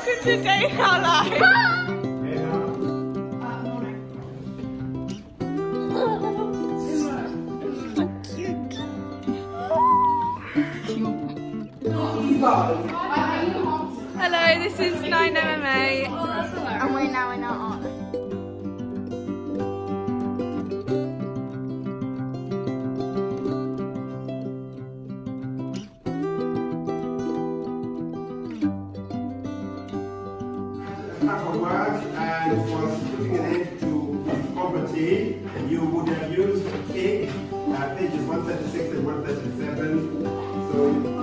welcome to Day Our Life. Hello, this is 9MMA. And we're now in our art. For work and for putting an end to poverty, you would have used cake, pages 136 and 137. So.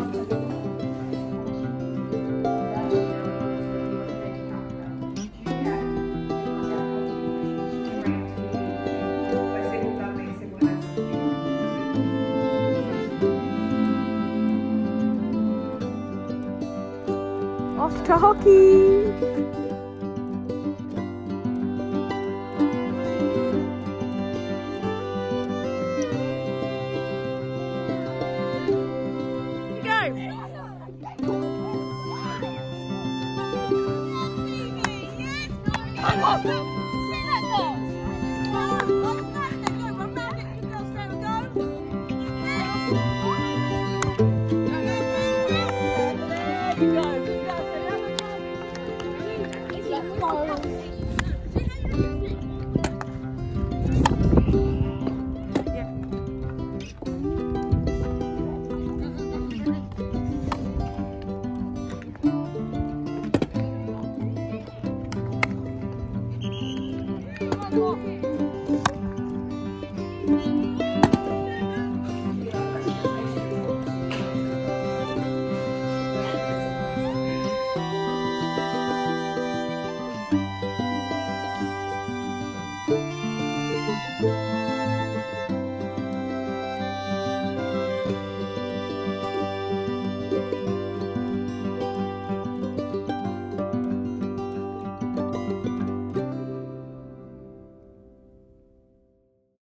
Off to hockey! Thank you.